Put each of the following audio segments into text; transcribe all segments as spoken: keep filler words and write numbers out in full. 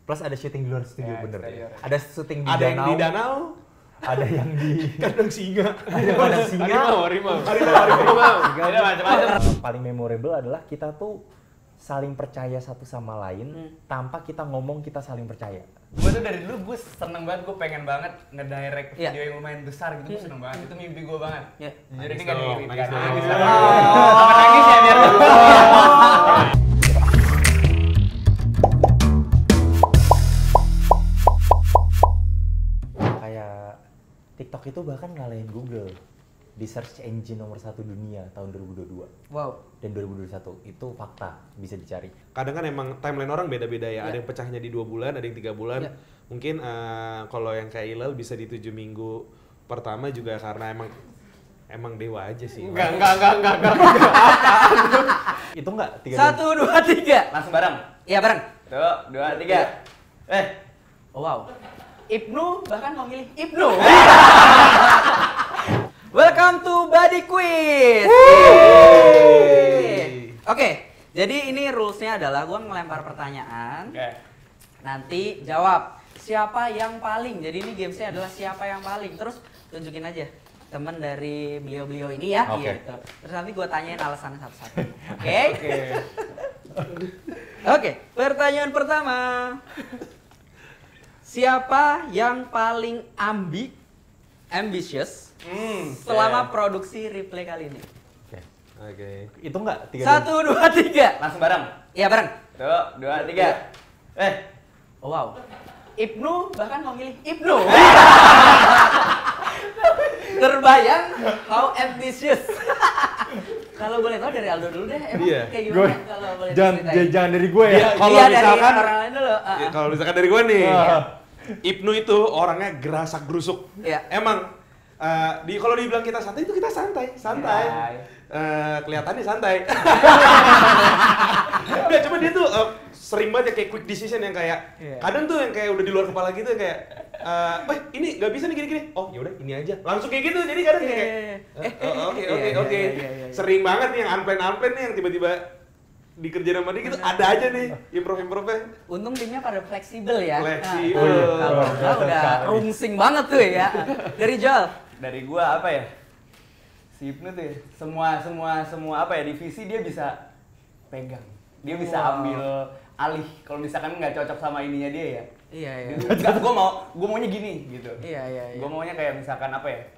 Plus ada syuting di luar studio, Ya, bener. exterior. Ada syuting di Ada yang danau. di danau, Ada yang di kandang singa. ada yang kandang singa. Harimau, harimau. Harimau. Ada macam-macam. Paling memorable adalah kita tuh saling percaya satu sama lain Hmm. tanpa kita ngomong kita saling percaya. Gue tuh dari dulu gue seneng banget, gue pengen banget ngedirect Iya. video yang lumayan besar gitu, gue seneng banget. Itu mimpi gue banget. Iya. Jujur Nangis ini gak dong, diri nangis kan. dong. Nangis Oh. dong. Sama nangis ya biar Kayak TikTok itu bahkan ngalahin Google di search engine nomor satu dunia tahun dua ribu dua puluh dua Wow. dan dua ribu dua puluh satu. Itu fakta, bisa dicari. Kadang kan emang timeline orang beda-beda ya. Iya. Ada yang pecahnya di dua bulan, ada yang tiga bulan. Iya. Mungkin eh, kalau yang kayak Ilal bisa di tujuh minggu pertama juga karena emang emang dewa aja sih. Enggak, enggak, enggak, enggak, enggak. Itu enggak tiga Satu, dua, tiga. langsung bareng. Iya bareng. Tuh, dua, tiga. Eh, Oh, wow. Ibnu bahkan mau milih Ibnu. Welcome to Body Quiz. Yeay. Oke, jadi ini rulesnya adalah gue ngelempar pertanyaan. oke. Nanti jawab siapa yang paling. Jadi ini gamesnya adalah siapa yang paling. Terus tunjukin aja temen dari beliau-beliau ini ya. Oke. Gitu. Terus nanti gue tanyain alasannya satu-satu. Oke? Oke, pertanyaan pertama. Siapa yang paling ambi, ambitious Hmm, selama produksi replay kali ini? Oke. Oke. Itu enggak tiga Satu, dua, tiga. langsung bareng. Iya bareng. Tuh, dua, tiga. Eh, Oh, wow. Ibnu bahkan mau milih Ibnu. Terbayang how ambitious. Kalau boleh tahu dari Aldo dulu deh, emang Iya. kayak Gue gimana kalau boleh jangan diceritain? jangan dari gue ya. Iya, kalau Iya, dari misalkan- orang lain dulu. Ah, Ya, ah. kalau misalkan dari gua nih, Ah. Ibnu itu orangnya gerasak gerusuk. Iya. Emang eh, di kalau dibilang kita santai itu kita santai, santai. Santai. Eh, kelihatannya santai. Nggak, cuma dia tuh eh, sering banget ya kayak quick decision yang kayak Iya. kadang tuh yang kayak udah di luar kepala gitu kayak eh, "Weh, ini nggak bisa nih gini-gini." Oh, yaudah ini aja. Langsung kayak gitu. Jadi kadang Iya, kayak iya, iya. eh, oh, oke Iya, oke iya, oke. iya, iya, iya. Sering banget nih yang unplanned-unplanned nih yang tiba-tiba dikerjain sama dia gitu ada aja nih improv-improvnya. Untung timnya pada fleksibel ya. Fleksibel. Nah, Oh, iya. kalau enggak udah rungsing banget tuh ya. Dari Jol. dari gua apa ya? Si Ibnu tuh ya, semua semua semua apa ya divisi dia bisa pegang. Dia bisa Wow. ambil alih kalau misalkan nggak cocok sama ininya dia ya. Iya, iya. Enggak, gua mau gua maunya gini gitu. Iya, iya, iya. Gua maunya kayak misalkan apa ya?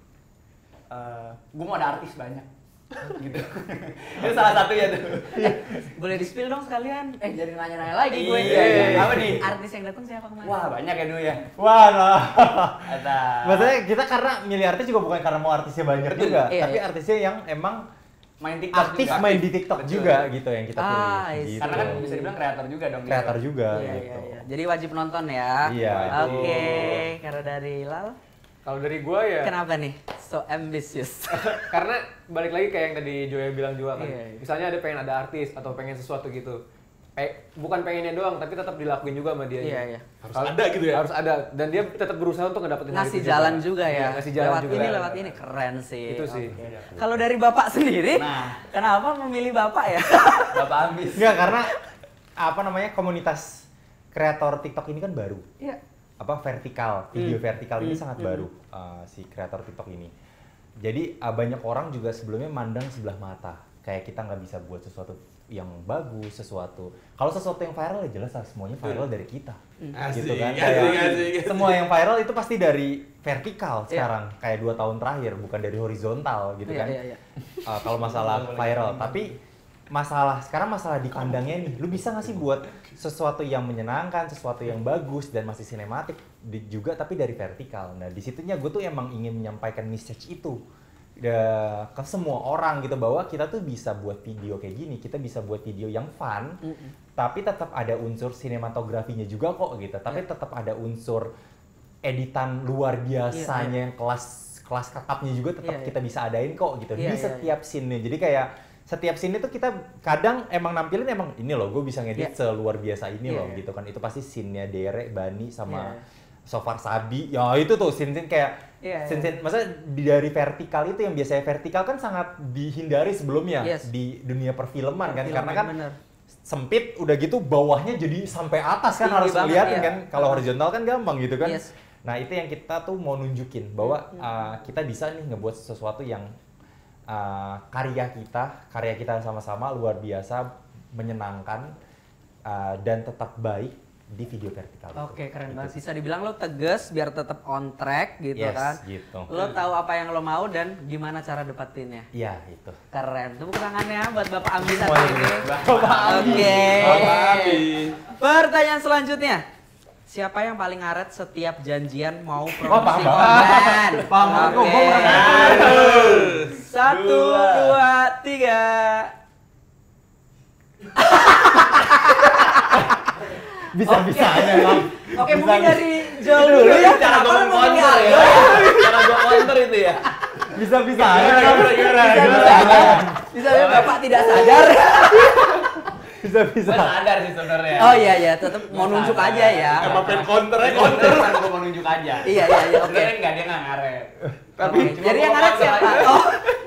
Eh, gua mau ada artis banyak. gitu. Itu salah satunya tuh. Boleh di-spill dong sekalian. Eh, jadi nanya-nanya lagi gue. Iya, iya. Apa nih? Artis yang datang siapa kemarin? Wah, banyak ya dulu ya. Wah, nah. Ada. Maksudnya kita karena milih artis juga bukan karena mau artisnya banyak Betul. juga, Iya, tapi iya. artisnya yang emang main TikTok aktif juga. main di TikTok Betul. juga gitu yang kita pilih. Ah, I see. gitu. Karena kan bisa dibilang kreator juga dong. kreator gitu. juga Iya, gitu. iya, iya. Jadi wajib nonton ya. Iya, Oke, karena dari Lal, Kalau dari gua ya, kenapa nih so ambitious? karena balik lagi kayak yang tadi Joya bilang juga kan. Iya, iya. Misalnya ada pengen ada artis atau pengen sesuatu gitu. Eh, bukan pengennya doang, tapi tetap dilakuin juga sama dia. Iya, iya. Harus ada gitu ya. Harus ada, dan dia tetap berusaha untuk ngedapetin hal Ngasih itu jalan juga ya. Iya, ngasih jalan lewat juga. ini, lewat ini keren sih. Itu sih. Oke. Kalau dari Bapak sendiri, Nah. kenapa memilih Bapak ya? Bapak ambis. Enggak, karena apa namanya komunitas kreator TikTok ini kan baru. Iya. Apa vertikal, video Hmm. vertikal ini Hmm. sangat Hmm. baru uh, si kreator TikTok ini. Jadi uh, banyak orang juga sebelumnya mandang sebelah mata, kayak kita nggak bisa buat sesuatu yang bagus, sesuatu. Kalau sesuatu yang viral ya jelas lah semuanya viral dari kita, Asik, gitu kan? asik, Kayak asik, asik. semua yang viral itu pasti dari vertikal Iya. sekarang, kayak dua tahun terakhir, bukan dari horizontal gitu Iya, kan? iya, iya. Uh, kalau masalah viral, tapi masalah sekarang masalah di pandangnya nih, lu bisa nggak sih buat sesuatu yang menyenangkan, sesuatu yang bagus dan masih sinematik di- juga tapi dari vertikal. Nah di situnya gue tuh emang ingin menyampaikan message itu da- ke semua orang gitu bahwa kita tuh bisa buat video kayak gini, kita bisa buat video yang fun, Mm-mm. tapi tetap ada unsur sinematografinya juga kok gitu, tapi Iya. tetap ada unsur editan luar biasanya yang kelas kelas kakapnya juga tetap Iya, iya. kita bisa adain kok gitu Iya, di iya, setiap scene-nya. Jadi kayak setiap scene itu kita kadang emang nampilin emang ini loh gue bisa ngedit Iya. seluar biasa ini Iya, loh iya. gitu kan. Itu pasti scene-nya Dere, Bani sama Iya. Sofar Sabi. Ya itu tuh scene-scene kayak Iya, iya. scene-scene maksudnya di- dari vertikal itu yang biasanya vertikal kan sangat dihindari sebelumnya Yes. di dunia perfilman kan Perfilman, karena kan bener. sempit, udah gitu bawahnya jadi sampai atas kan Tinggi harus banget, ngeliatin iya. kan. Kalau horizontal kan gampang gitu kan. Yes. Nah itu yang kita tuh mau nunjukin bahwa uh, kita bisa nih ngebuat sesuatu yang uh, karya kita, karya kita sama-sama luar biasa, menyenangkan uh, dan tetap baik di video vertikal. Oke, keren Gitu. banget. Bisa dibilang lo tegas biar tetap on track gitu Yes, kan. gitu. Lo tahu apa yang lo mau dan gimana cara dapetinnya. Iya itu. Keren. Tepuk tangannya buat Bapak Ambi satu Semuanya. ini. Bapak Oke. Bapak Ambi. Pertanyaan selanjutnya. Siapa yang paling ngaret setiap janjian mau promosi paham, paham. konten? Paham, paham. Oke. Gua pernah. Satu, Dua. dua, tiga. Bisa-bisa aja Bang. Oke, Bisa- mungkin dari Joel dulu ya. Cara Kenapa gua lo mau counter milih ya. Aldo? Cara gua counter itu ya. Bisa-bisa aja. Gimana, Bang. gimana, gimana, Bisa gimana? bisa. Bisa ya Bapak tidak sadar. Bisa-bisa. Gua sadar sih sebenarnya. Oh iya iya, tetap mau nunjuk aja ya. Emang pengen counter aja Counter counter. kan gua mau nunjuk aja. Iya iya iya, oke. Sebenarnya enggak, dia enggak ngaret. Tapi Cuma jadi gua yang ngaret counter siapa? aja. Oh.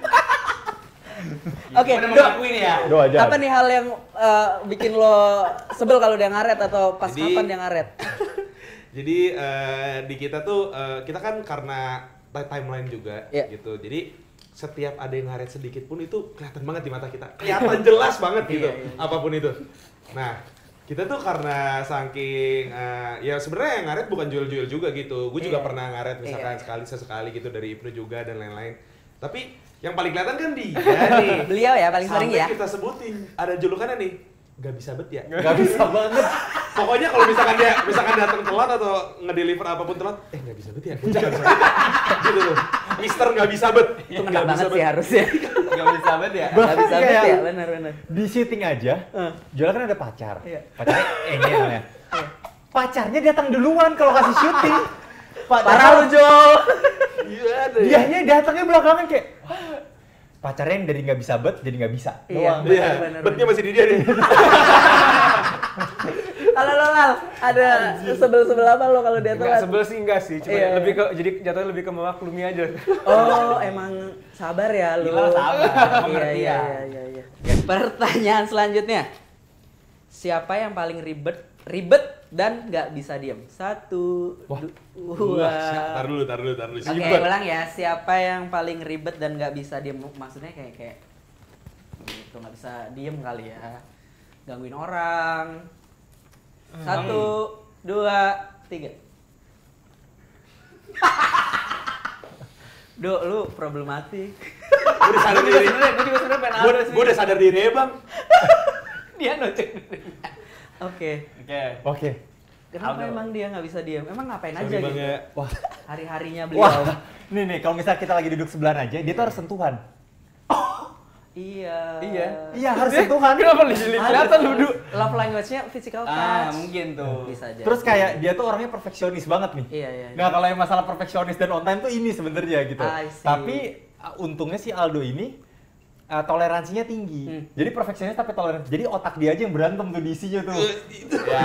Oke, Udah Dok. mengakui nih ya. Do aja. Apa nih hal yang eh, bikin lo sebel kalau dia ngaret atau pas Jadi- kapan dia ngaret? Jadi eh, di kita tuh eh, kita kan karena ti- timeline juga Iya. gitu. Jadi setiap ada yang ngaret sedikit pun itu kelihatan banget di mata kita. Kelihatan jelas banget gitu. Iya, iya. Apapun itu. Nah, kita tuh karena saking eh, ya sebenarnya yang ngaret bukan jual-jual juga gitu. Gue juga Iya. pernah ngaret misalkan Iya. sekali sesekali gitu dari Ibnu juga dan lain-lain. Tapi yang paling kelihatan kan dia nih. Beliau ya paling sering Sampai ya. kita sebutin ada julukannya nih. Gak bisa bet ya. Gak bisa banget. Pokoknya kalau misalkan dia misalkan datang telat atau ngedeliver apapun telat, eh nggak bisa bet ya, gue jangan bet. Gitu tuh. Mister nggak bisa bet. Itu kena banget sih harusnya. Enggak bisa banget ya. Gak bisa Kayak bet ya, benar benar. Di syuting aja, Joel kan ada pacar. Iya. Pacarnya Enge namanya. Pacarnya datang duluan kalau kasih syuting. Pak Parah lu Joel. Iya ada ya. Dianya datangnya belakangan kayak pacarnya yang dari nggak bisa bet jadi nggak bisa. Iya. doang. Iya, bener, betnya masih di dia nih. Kalau lo Lal, ada sebel-sebel apa lo kalau dia Enggak telat? sebel sih enggak sih, cuma Iya, lebih iya. ke jadi jatuhnya lebih ke memaklumi aja. Oh, emang sabar ya lu. Gila, sabar. Iya, Pengertian. iya, iya, iya, iya. Pertanyaan selanjutnya. Siapa yang paling ribet, ribet dan nggak bisa diem? Satu, du- dua. Tar dulu, tar dulu, tar dulu. Oke, Sibet. ulang ya. Siapa yang paling ribet dan nggak bisa diem? Maksudnya kayak kayak gitu nggak bisa diem kali ya. Gangguin orang. Satu, dua, tiga. Duh, lu problematik. Gue udah sadar diri. Gue juga sebenarnya pengen Gue ada sih. gue udah sadar diri ya bang. Dia nocek. Oke. Oke. Oke. Kenapa Aldo. emang dia nggak bisa diem? Emang ngapain aja Sorry bang gitu? ya. Wah. Hari-harinya beliau. Wah. Nih nih kalau misalnya kita lagi duduk sebelahan aja, dia tuh harus sentuhan. Iya. Iya. Iya harus sentuhan. Kenapa li- li- kelihatan lu du? Love language-nya physical touch. Ah, mungkin tuh. Bisa aja. Terus kayak dia tuh orangnya perfeksionis banget nih. Iya, iya. iya. Nah kalau yang masalah perfeksionis dan on time tuh ini sebenarnya gitu. I see. Tapi uh, untungnya si Aldo ini uh, toleransinya tinggi. Hmm. Jadi perfeksionis tapi toleransi. Jadi otak dia aja yang berantem tuh diisinya tuh. Ya.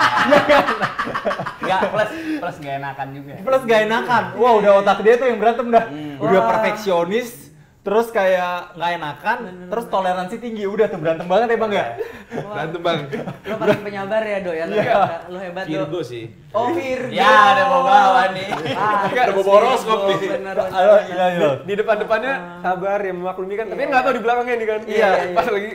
Enggak plus plus enggak enakan juga. Plus gak enakan. Wah udah otak dia tuh yang berantem dah. Hmm. Udah Wah. perfeksionis. Terus kayak nggak enakan, Bener, terus bener. toleransi tinggi, udah tuh berantem banget ya bang ya? Wah, Berantem bang. lo paling penyabar ya, Dok ya. Lo, Iya. lo hebat, Dok. Virgo sih. Oh, Virgo. Ya, ada bawa nih. Ah, Ada terus bawa horoskop Virgo, nih. Bener, bener, Ayo, bener. iya, iya. Di depan-depannya sabar ya memaklumi kan, tapi Iya. nggak tahu di belakangnya nih kan. Iya, iya. Pas lagi.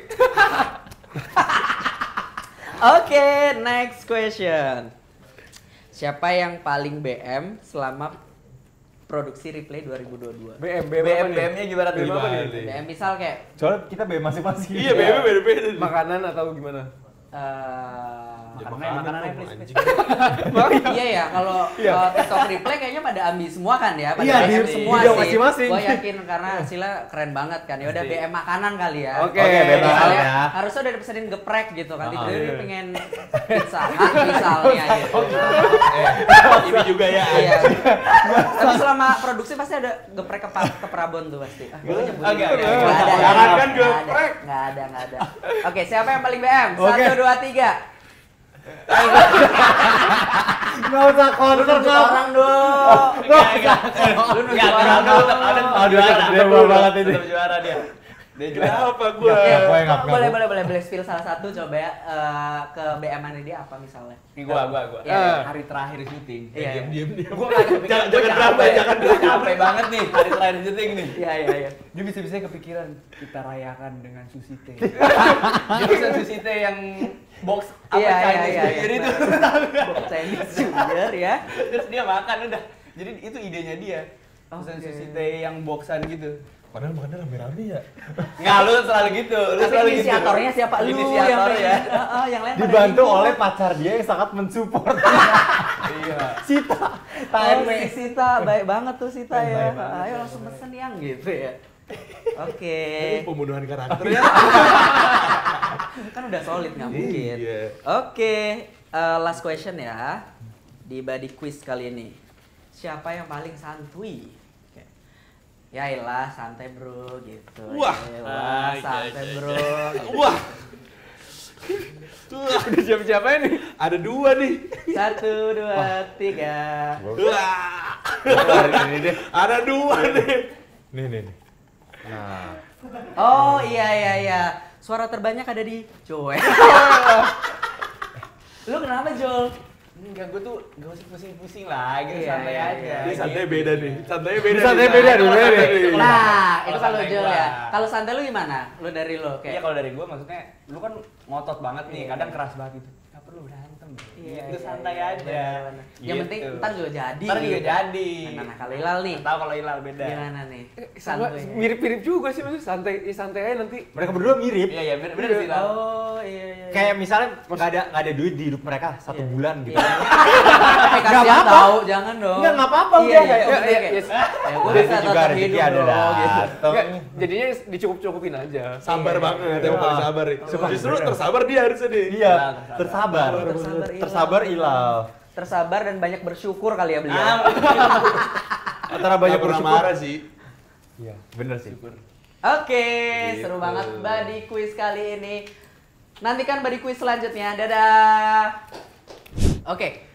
Oke, next question. Siapa yang paling B M selama produksi replay dua ribu dua puluh dua? B M, B B M apa M nih? B M-nya gimana tuh? B M apa nih? Gimana? B M misal kayak Soalnya kita beda masing-masing. Iya, B M beda-beda. Makanan atau gimana? eh Ya, Makanannya, makanannya kok, please, anjing. iya ya, kalau kalau TikTok replay kayaknya pada ambil semua kan ya, pada Iya, B M di semua video sih. masing-masing. Gue yakin karena Sila keren banget kan. Ya udah B M makanan kali ya. Oke. Oke, bebas Misalnya, ya. harusnya udah dipesenin geprek gitu kan. Ah, Tiba-tiba iya. dia pengen pizza hut misalnya gitu. Eh, ini juga ya. Iya. Tapi selama produksi pasti ada geprek ke, ke Prabon tuh pasti. Ah, gue nyebutin. Agak, Nggak agak. ada, nggak Jangan ada, kan nggak ada, geprek. nggak ada, nggak ada. Oke, siapa yang paling B M? Oke. Satu, dua, tiga. Nggak usah Lu counter nunjuk nggak. orang dong. Enggak, enggak. Lu nunjuk Enggak, orang Aldo dong. tetap Aldo Aldo juara. tetap Tetap dewa banget ini. Tetap juara dia. Dia juga Kenapa gua? Oke, Ngaku, ngaku, ngaku. boleh boleh boleh boleh spill salah satu coba ya eh, ke B M-nya dia apa misalnya? Ini gua, gua, gua. Iya. Hari terakhir syuting. Iya. Diam diam diam. Gua nggak kepikiran. Jangan- Gua jangan capek. drama, jangan Gua capek banget nih hari terakhir syuting nih. Iya iya iya. Dia bisa-bisa kepikiran kita rayakan dengan sushi teh. Dia bisa sushi teh yang box apa Iya, iya, Chinese iya, New Year iya. itu. Chinese Junior ya. Terus dia makan udah. Jadi itu idenya dia. Pesan Oke. sushi teh yang boxan gitu. Padahal makannya rame-rame ya. Nggak, lu selalu gitu. Lu Tapi selalu gitu. inisiatornya siapa? Lu yang Inisiator ya. Heeh, yang lain pada Dibantu bingung. oleh pacar dia yang sangat mensupport. Iya. Sita. Oh, Time. si Sita, baik banget tuh Sita Baik ya. banget, Ayo langsung pesen yang gitu ya. Oke. Ini pembunuhan karakter ya. Kan udah solid nggak mungkin. Iya. Oke, eh, last question ya di body quiz kali ini. Siapa yang paling santuy? Oke. Ya ilah santai bro gitu. Wah. Yaelah, Ah, iya, santai iya, bro. Gitu. Wah. Wah, Udah siapa-siapa ini? ada dua nih. Satu, dua, tiga. Wah. Ini deh. Ada dua nih. Nih nih nih. Nah, Oh iya iya iya. Suara terbanyak ada di Joel. Lu kenapa Jol? Enggak, gue tuh gak usah pusing-pusing lah, gitu Iya, santai iya, aja. iya. Ini santai Gitu. beda nih. Santai beda. Santai nih. beda Nah, nih, santai beda nih. nih. Nah, Kalau itu kalau santai Jol gua. ya. Kalau santai lu gimana? Lu dari lu Iya, kayak. kalau dari gue maksudnya lu kan ngotot banget nih, Iya. kadang keras banget gitu. Gak perlu berantem. Iya, Gitu iya, santai iya, aja. bener-bener. Yang penting Gitu. ntar juga jadi. Ntar juga gitu. jadi. Nah, nah, kalau Hilal nih. Tahu kalau Hilal beda. Gimana nih? Sama, Santuy. mirip-mirip juga sih maksudnya santai, ya santai aja nanti. mereka berdua mirip. Iya, iya, bener, bener sih Hilal. Oh iya iya. Kayak misalnya nggak ada nggak ada duit di hidup mereka satu Iya. bulan gitu. Iya. Tapi kasihan apa-apa. tahu, jangan dong. Nggak, nggak apa-apa, Iya udah, iya. kayak, oh, ya, bener ya, kayak, yes. Ya gue Rezeki bisa juga tetap rezeki hidup ada dong gitu. dateng. Nggak, jadinya dicukup-cukupin aja. Sabar Iya. banget, yang paling sabar nih. Sumpah. Justru tersabar dia harusnya nih. Iya, Tersabar. tersabar. Oh, tersabar Ilal. Tersabar Ilal. Tersabar dan banyak bersyukur kali ya beliau. Ah, Antara banyak Nggak pernah bersyukur. marah sih. Iya, bener sih. Oke, Gitu. seru banget body quiz kali ini. Nantikan body quiz selanjutnya. Dadah. Oke.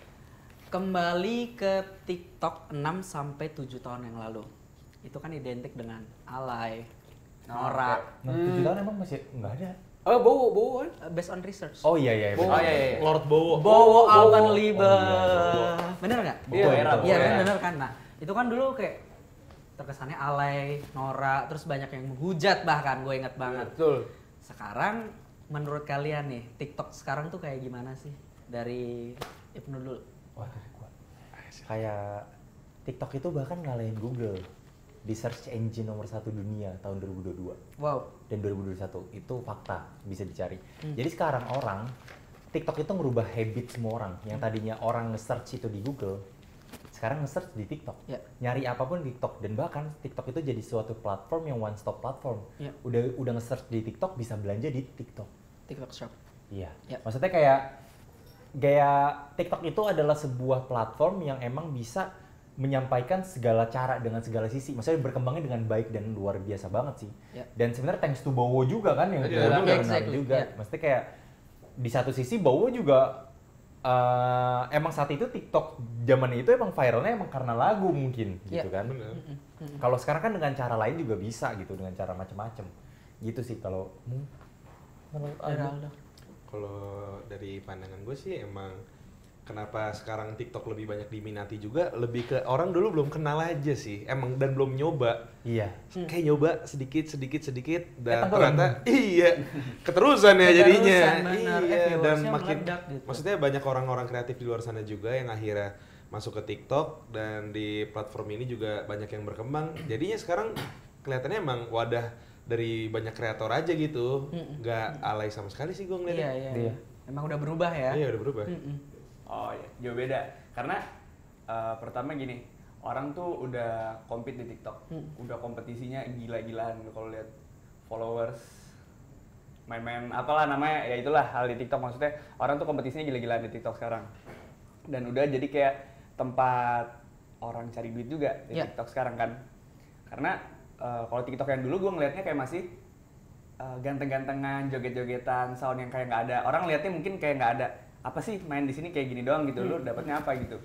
Kembali ke TikTok enam sampai tujuh tahun yang lalu. Itu kan identik dengan alay, norak, Nah, tujuh tahun emang masih nggak ada. Oh, bowo, bowo kan? uh, based on research. Oh iya iya. Oh bener. iya, iya. Lord Bowo. Bowo Alban Liebe. Oh, iya, Bener nggak? Iya, Betul, era, betul. Iya Bowo kan era. bener kan. Nah, itu kan dulu kayak terkesannya alay, norak, terus banyak yang menghujat bahkan gue inget banget. Betul. Sekarang menurut kalian nih, TikTok sekarang tuh kayak gimana sih? Dari Ibnu dulu. Wah, dari gua. Kayak TikTok itu bahkan ngalahin Google di search engine nomor satu dunia tahun dua ribu dua puluh dua Wow. dan dua ribu dua puluh satu. Itu fakta, bisa dicari. Hmm. Jadi sekarang orang TikTok itu ngerubah habit semua orang. Yang tadinya orang nge-search itu di Google, sekarang nge-search di TikTok. Ya. Nyari apapun di TikTok, dan bahkan TikTok itu jadi suatu platform yang one stop platform. Ya. Udah udah nge-search di TikTok, bisa belanja di TikTok. TikTok Shop. Iya. Ya. Maksudnya kayak gaya TikTok itu adalah sebuah platform yang emang bisa menyampaikan segala cara dengan segala sisi. Maksudnya berkembangnya dengan baik dan luar biasa banget sih. Ya. Dan sebenarnya thanks to Bowo juga kan yang Iya, Bowo iya, juga exactly. juga. Ya. Maksudnya kayak di satu sisi Bowo juga eh, emang saat itu TikTok zaman itu emang viralnya emang karena lagu mungkin Ya. gitu kan. Bener. Kalau sekarang kan dengan cara lain juga bisa gitu, dengan cara macam-macam. Gitu sih kalau hmm, menurut Dari Aldo. Aldo. Kalau dari pandangan gue sih emang kenapa sekarang TikTok lebih banyak diminati juga lebih ke orang dulu belum kenal aja sih emang dan belum nyoba Iya. kayak nyoba sedikit sedikit sedikit dan Eh, tenggelam. ternyata iya keterusan ya jadinya Keterusan, bener. Eh, iya dan viewersnya makin meledak gitu. maksudnya banyak orang-orang kreatif di luar sana juga yang akhirnya masuk ke TikTok dan di platform ini juga banyak yang berkembang jadinya sekarang kelihatannya emang wadah dari banyak kreator aja gitu nggak alay sama sekali sih gue Iya, ngeliatnya iya, Iya. iya. Emang udah berubah ya? iya udah berubah Mm-mm. Oh iya, jauh beda. Karena eh, pertama gini, orang tuh udah compete di TikTok, Hmm. udah kompetisinya gila-gilaan kalau lihat followers, main-main apalah namanya, ya itulah hal di TikTok maksudnya orang tuh kompetisinya gila-gilaan di TikTok sekarang. Dan udah jadi kayak tempat orang cari duit juga di Ya. TikTok sekarang kan. Karena eh, kalau TikTok yang dulu gue ngelihatnya kayak masih eh, ganteng-gantengan, joget-jogetan, sound yang kayak nggak ada. Orang lihatnya mungkin kayak nggak ada apa sih main di sini kayak gini doang gitu, lu dapatnya apa gitu.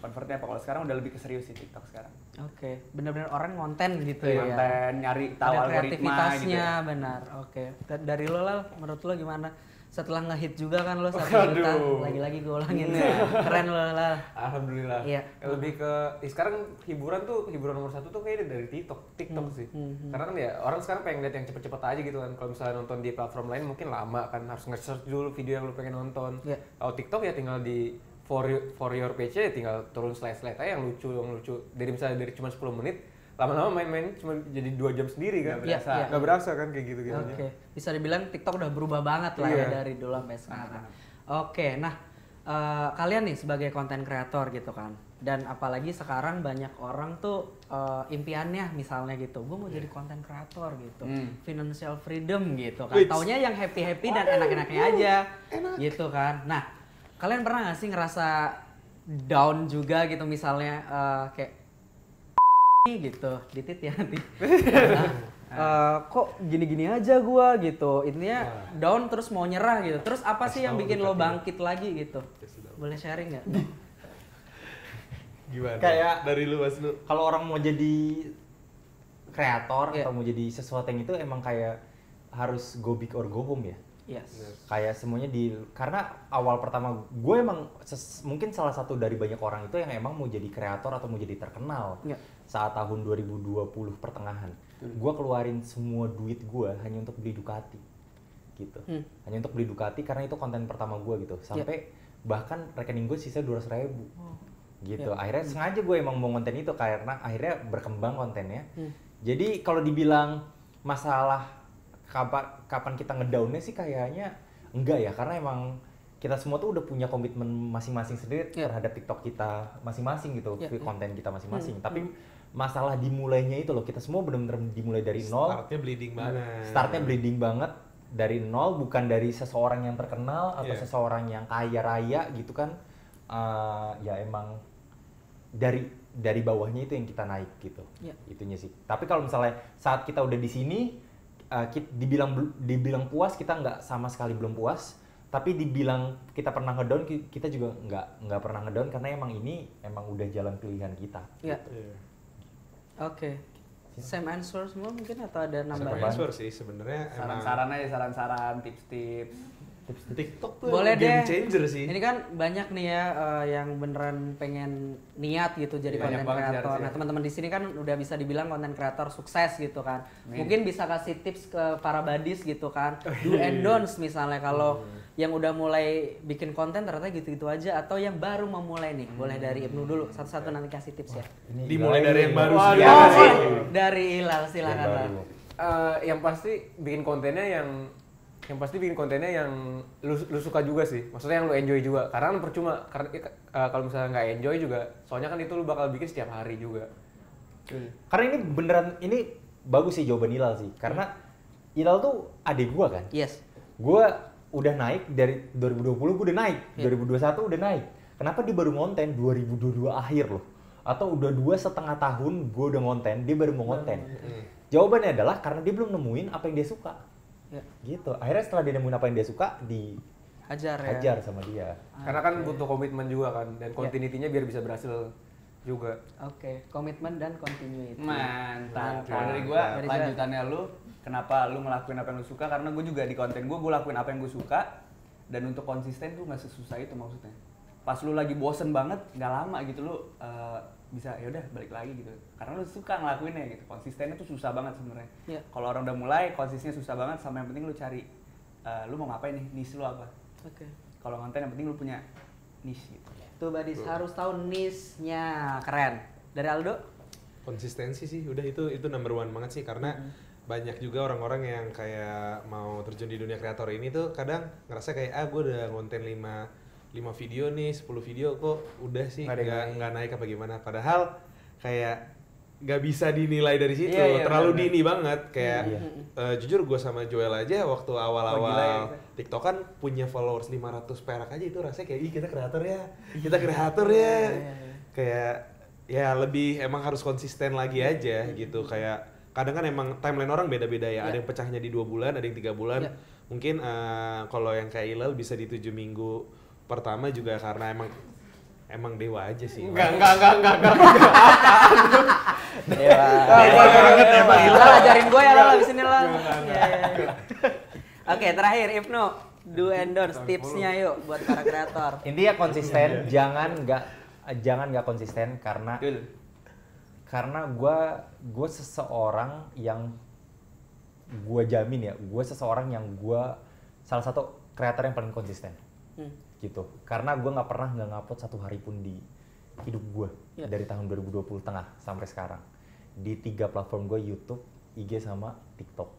convertnya apa. Kalau sekarang udah lebih ke serius sih TikTok sekarang. Oke, benar-benar orang konten gitu ya. Konten, nyari tahu Ada algoritma kreativitasnya, gitu ya. benar. Oke. Da- Dari lo Lal, menurut lo gimana? Setelah ngehit juga kan lo satu juta, Aduh. lagi-lagi gue ulangin. Keren lo Lal. Alhamdulillah. Iya. Lebih ke ya sekarang hiburan tuh hiburan nomor satu tuh kayaknya dari TikTok, TikTok Hmm, sih. hmm, hmm. Karena kan ya orang sekarang pengen lihat yang cepet-cepet aja gitu kan. Kalau misalnya nonton di platform lain mungkin lama kan harus nge-search dulu video yang lu pengen nonton. Iya. Kalau TikTok ya tinggal di for you, for your page ya tinggal turun slide-slide aja yang lucu yang lucu. Dari misalnya dari cuma sepuluh menit lama-lama main-main cuma jadi dua jam sendiri kan. Nggak Iya, berasa. iya. Nggak berasa kan kayak gitu-gitu. Oke, bisa dibilang TikTok udah berubah banget lah ya Iya. dari dulu sampai sekarang. Oke, nah eh, kalian nih sebagai konten kreator gitu kan, dan apalagi sekarang banyak orang tuh eh, impiannya misalnya gitu, gue mau jadi konten kreator gitu, Hmm. financial freedom gitu kan, Wits. taunya yang happy happy dan enak-enaknya aja, gitu kan. Nah, kalian pernah gak sih ngerasa down juga gitu misalnya eh, kayak gitu, ditit ya nanti. Nah, eh, kok gini-gini aja gua gitu. Intinya down terus mau nyerah gitu. Terus apa sih yang Kasih tahu bikin lo dekat bangkit lagi gitu? Kasih tahu. Boleh sharing nggak? Gimana? Kayak- dari lu Mas Nu. Kalau orang mau jadi kreator Iya. atau mau jadi sesuatu yang itu emang kayak harus go big or go home ya. Yes. Kayak semuanya di karena awal pertama gue emang ses- mungkin salah satu dari banyak orang itu yang emang mau jadi kreator atau mau jadi terkenal Iya. saat tahun dua ribu dua puluh pertengahan. Gue keluarin semua duit gue hanya untuk beli Ducati gitu. Hmm. Hanya untuk beli Ducati karena itu konten pertama gue gitu. Sampai bahkan rekening gue sisa dua ratus ribu. Gitu. Iya. Akhirnya sengaja gue emang mau konten itu karena akhirnya berkembang kontennya. Hmm. Jadi kalau dibilang masalah kapan kapan kita ngedownnya sih kayaknya enggak ya, karena emang kita semua tuh udah punya komitmen masing-masing sendiri Iya. terhadap TikTok kita masing-masing gitu, Iya, iya. konten kita masing-masing. Hmm, Tapi masalah dimulainya itu loh, kita semua benar-benar dimulai dari nol. Startnya bleeding banget. Startnya bleeding banget dari nol, bukan dari seseorang yang terkenal atau Iya. seseorang yang kaya raya gitu kan. Eh, ya emang dari dari bawahnya itu yang kita naik gitu. Iya. Itunya sih. Tapi kalau misalnya saat kita udah di sini uh, kita dibilang bel- dibilang puas, kita nggak sama sekali belum puas. Tapi dibilang kita pernah ngedown, ki- kita juga nggak nggak pernah ngedown karena emang ini emang udah jalan pilihan kita. Iya. Iya. Oke. Same answer semua mungkin atau ada Sama nambahan? answer sih sebenarnya emang Saran-saran aja, saran-saran, tips-tips. TikTok tuh Boleh emang game deh. changer sih. Ini kan banyak nih ya eh, yang beneran pengen niat gitu jadi Banyak konten banget sih kreator. harusnya. Nah, teman-teman di sini kan udah bisa dibilang konten kreator sukses gitu kan. Amin. Mungkin bisa kasih tips ke para badis gitu kan. Do and don'ts misalnya kalau yang udah mulai bikin konten ternyata gitu-gitu aja atau yang baru mau mulai nih. Boleh dari Ibnu dulu satu-satu nanti kasih tips ya. Ini Dimulai gila dari ini. yang baru Wah, sih. iya Oh, sih. dari Ilal silakan Yang Lal. baru. Eh, yang pasti bikin kontennya yang yang pasti bikin kontennya yang lu, lu suka juga sih, maksudnya yang lu enjoy juga, karena kan percuma karena eh, kalau misalnya nggak enjoy juga, soalnya kan itu lu bakal bikin setiap hari juga. Karena ini beneran ini bagus sih jawaban Ilal sih. Karena Ilal tuh adik gua kan. Yes. Gua udah naik dari dua ribu dua puluh gua udah naik, Iya. dua ribu dua puluh satu udah naik. Kenapa dia baru ngonten dua ribu dua puluh dua akhir loh? Atau udah dua setengah tahun gua udah ngonten, dia baru mau ngonten. Hmm. Jawabannya adalah karena dia belum nemuin apa yang dia suka. Ya. Gitu. Akhirnya setelah dia nemuin apa yang dia suka, Hajar ya. dihajar sama dia. Karena kan butuh komitmen juga kan, dan continuity-nya biar bisa berhasil juga. Oke, komitmen dan continuity. Mantap. Mantap. Kalau dari gua Dari lanjutannya lu, kenapa lu ngelakuin apa yang lu suka? Karena gua juga di konten gua, gua lakuin apa yang gua suka. Dan untuk konsisten tuh nggak sesusah itu maksudnya. Pas lu lagi bosen banget, nggak lama gitu lu eh, bisa ya udah balik lagi gitu. Karena lu suka ngelakuinnya gitu. Konsistennya tuh susah banget sebenarnya. Iya. Kalau orang udah mulai, konsistennya susah banget. Sama yang penting lu cari, eh, lu mau ngapain nih, niche lu apa? Oke. Kalau konten yang penting lu punya niche gitu. Tuh badis harus tahu niche-nya. Keren. Dari Aldo? Konsistensi sih udah itu itu number one banget sih, karena banyak juga orang-orang yang kayak mau terjun di dunia kreator ini tuh kadang ngerasa kayak ah gue udah ngonten lima lima video nih, sepuluh video kok udah sih Nggak ada yang nggak naik. nggak naik apa gimana, padahal kayak nggak bisa dinilai dari situ. Iya, iya, terlalu benar-benar. dini banget kayak Iya. eh, jujur gue sama Joel aja waktu Oh, gila ya. awal-awal TikTok kan punya followers lima ratus perak aja, itu rasanya kayak ih kita kreator ya kita kreator ya kayak ya lebih emang harus konsisten lagi aja gitu. Kayak kadang kan emang timeline orang beda-beda ya, ada yang pecahnya di dua bulan, ada yang tiga bulan. Iya. Mungkin eh, kalau yang kayak Ilal bisa di tujuh minggu pertama juga karena emang emang dewa aja sih. Enggak, enggak, enggak, enggak, enggak. Dewa. Dewa banget emang itu. Lah ajarin gue ya lah abis ini lah. Iya, iya, iya. Oke, terakhir Ibnu, do endorse tipsnya yuk buat para kreator. Intinya konsisten, jangan nggak jangan nggak konsisten karena Betul. karena gue gue seseorang yang gue jamin ya, gue seseorang yang gue salah satu kreator yang paling konsisten. Hmm. Gitu, karena gue nggak pernah nggak ngupload satu hari pun di hidup gue Ya. dari tahun dua ribu dua puluh tengah sampai sekarang di tiga platform gue, YouTube, I G sama TikTok.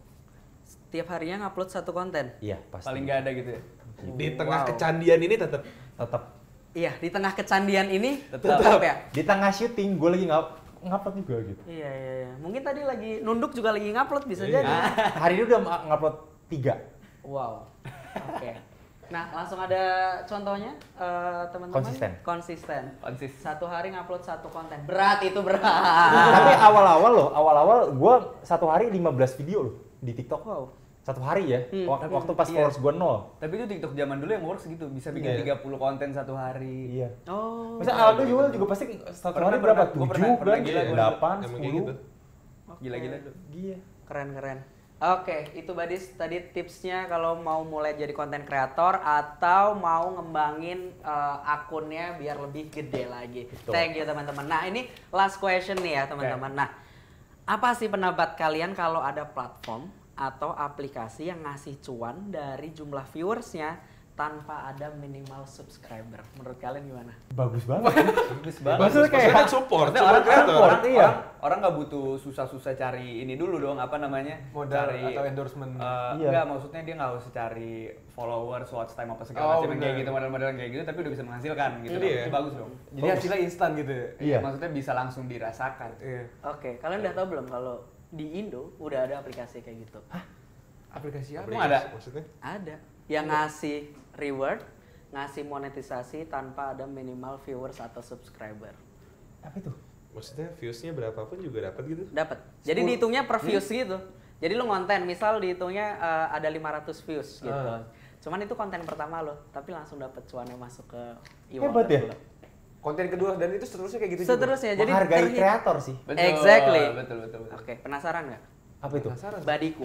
Tiap harinya ngupload satu konten. Iya pasti. Paling nggak ada gitu ya. Di tengah Wow. kecandian ini tetap Tetap Iya, di tengah kecandian ini Tetap. tetap ya. di tengah syuting gue lagi ngap ngupload juga gitu. Iya, iya, iya. Mungkin tadi lagi nunduk juga lagi ngupload bisa Iya. jadi. Nah, hari ini udah ng- ngupload tiga. Wow. Oke. Nah, langsung ada contohnya eh, teman-teman. Konsisten. Konsisten. Konsis. Satu hari ngupload satu konten. Berat itu berat. Tapi awal-awal loh, awal-awal gue satu hari lima belas video loh di TikTok. Wow. Satu hari ya, Hmm. waktu, waktu pas Iya. followers gue nol. Tapi itu TikTok zaman dulu yang works gitu, bisa bikin Iya. tiga puluh konten satu hari. Iya. Oh. Masa Aldo juga juga pasti satu Pernah, hari pernah. berapa? Gua Tujuh pernah, pernah kan? gila gua Delapan, emang kayak sepuluh. gitu. Gila-gila tuh. Iya. Keren-keren. Oke, itu Badis tadi tipsnya kalau mau mulai jadi konten kreator atau mau ngembangin eh, akunnya biar lebih gede lagi. Betul. Thank you teman-teman. Nah, ini last question nih ya teman-teman. Nah, apa sih pendapat kalian kalau ada platform atau aplikasi yang ngasih cuan dari jumlah viewersnya tanpa ada minimal subscriber? Menurut kalian gimana? Bagus banget. Bagus banget. Maksudnya kayak Maksudnya support, Maksudnya support orang, kreator. orang, iya. orang, orang nggak butuh susah-susah cari ini dulu dong, apa namanya? Modal cari, atau endorsement. eh, Iya. Enggak, maksudnya dia nggak usah cari followers, watch time apa segala Oh, macam yang kayak bener. gitu, model-model kayak gitu, tapi udah bisa menghasilkan gitu. Itu dong. dia. Itu bagus dong. Jadi hasilnya instan gitu ya. Iya. Maksudnya bisa langsung dirasakan. Iya. Oke, kalian udah tahu belum kalau di Indo udah ada aplikasi kayak gitu? Aplikasi apa? Emang ada? Maksudnya? Ada yang ngasih reward, ngasih monetisasi tanpa ada minimal viewers atau subscriber. apa itu? Maksudnya viewsnya berapapun juga dapat gitu? Dapat. Jadi dihitungnya per views gitu. Jadi lu ngonten, misal dihitungnya eh, ada lima ratus views gitu. Ah. Cuman itu konten pertama lo, tapi langsung dapat cuannya masuk ke Hebat ya? lo. Konten kedua dan itu seterusnya kayak gitu Seterusnya, jadi Menghargai terhi- kreator sih. Betul, Exactly. Betul, betul, betul. Oke, penasaran nggak? Apa itu? juga. Penasaran. Badiku.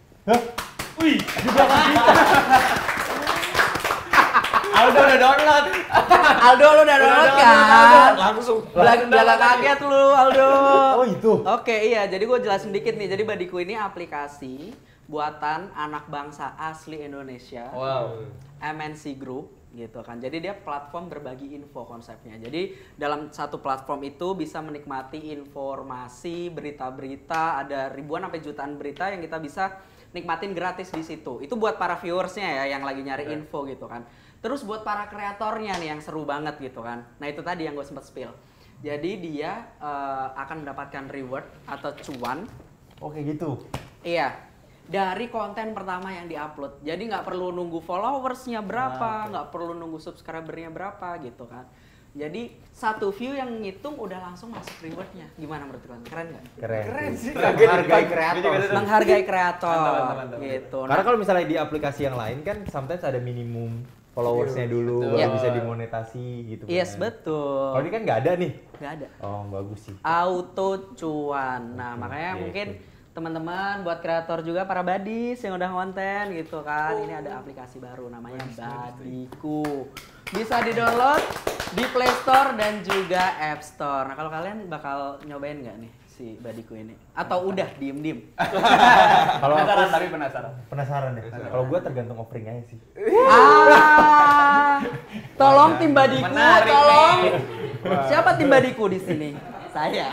Aldo udah download. Aldo lu udah download kan? Langsung. Belakang belakang kaget lu Aldo. Oh itu. Oke iya, jadi gue jelasin dikit nih. Jadi Badiku ini aplikasi buatan anak bangsa asli Indonesia, Wow. M N C Group gitu kan. Jadi dia platform berbagi info konsepnya. Jadi dalam satu platform itu bisa menikmati informasi, berita-berita, ada ribuan sampai jutaan berita yang kita bisa nikmatin gratis di situ. Itu buat para viewersnya ya yang lagi nyari info gitu kan. Terus buat para kreatornya nih yang seru banget gitu kan. Nah itu tadi yang gue sempat spill. Jadi dia eh, akan mendapatkan reward atau cuan. Oke gitu. Iya, dari konten pertama yang diupload. Jadi nggak perlu nunggu followersnya berapa, nggak perlu nunggu subscribernya berapa gitu kan. Jadi satu view yang ngitung udah langsung masuk rewardnya. Gimana menurut kalian? Keren nggak? Keren. Keren sih. Menghargai kreator. Betul. Menghargai kreator Mantap, mantap, mantap. gitu. Karena Nah, kalau misalnya di aplikasi yang lain kan sometimes ada minimum followersnya dulu Betul. baru Iya. bisa dimonetasi gitu. yes kan. betul. Kalau ini kan nggak ada nih. Nggak ada. Oh bagus sih. Auto cuan. Nah, makanya oke, mungkin oke. teman-teman buat kreator juga para badis yang udah konten gitu kan. Ini ada aplikasi baru namanya Badiku. Bisa di-download di Play Store dan juga App Store. Nah, kalau kalian bakal nyobain nggak nih si Badiku ini? Atau udah diem-diem? Kalau Penasaran aku tapi penasaran. penasaran deh. Kalau gue tergantung offering aja sih. Ah, tolong tim Badiku, Menarik tolong. nih. Siapa tim Badiku di sini? Saya.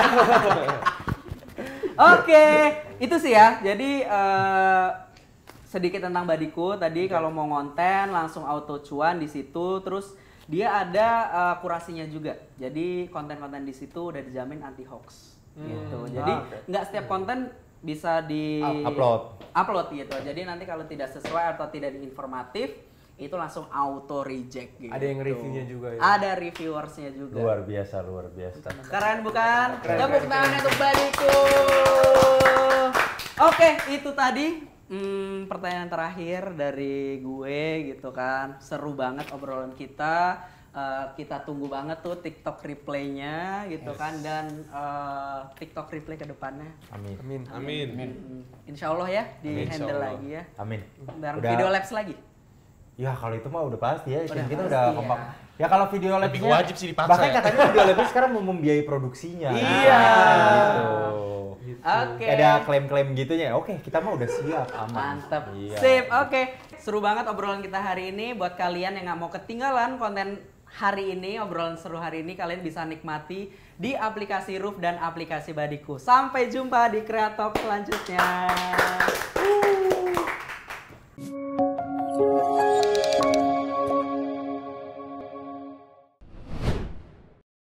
Oke, itu sih ya. Jadi eh, sedikit tentang Badiku. Tadi kalau mau ngonten langsung auto cuan di situ. Terus dia ada eh, kurasinya juga. Jadi konten-konten di situ udah dijamin anti hoax gitu. Jadi Ah, oke. nggak setiap konten bisa di Upload. upload gitu. Jadi nanti kalau tidak sesuai atau tidak informatif itu langsung auto reject gitu. Ada yang reviewnya juga ya? Ada reviewersnya juga. Luar biasa, luar biasa. Keren bukan? Keren, Tepuk keren, tangan keren. untuk Badiku. Oke, itu tadi hmm, pertanyaan terakhir dari gue gitu kan. Seru banget obrolan kita. Uh, kita tunggu banget tuh TikTok replay-nya gitu Yes. kan dan uh, TikTok replay ke depannya. Amin. Amin. Amin. Mm, Insya Allah ya di Amin, handle insya Allah. lagi ya. Amin. Bareng Udah- Video Labs lagi. Ya kalau itu mah udah pasti ya, Udah tim kita pasti udah ya. kompak. Ya kalau video Lebih labsnya wajib sih dipaksa bahkan ya. katanya video labsnya sekarang mau membiayai produksinya. Iya. Gitu. Oke. Ada klaim-klaim gitunya. Oke, kita mah udah siap, aman. Mantap. Iya. Sip. Oke. Seru banget obrolan kita hari ini. Buat kalian yang nggak mau ketinggalan konten hari ini, obrolan seru hari ini, kalian bisa nikmati di aplikasi Roof dan aplikasi Badiku. Sampai jumpa di Kreatok selanjutnya.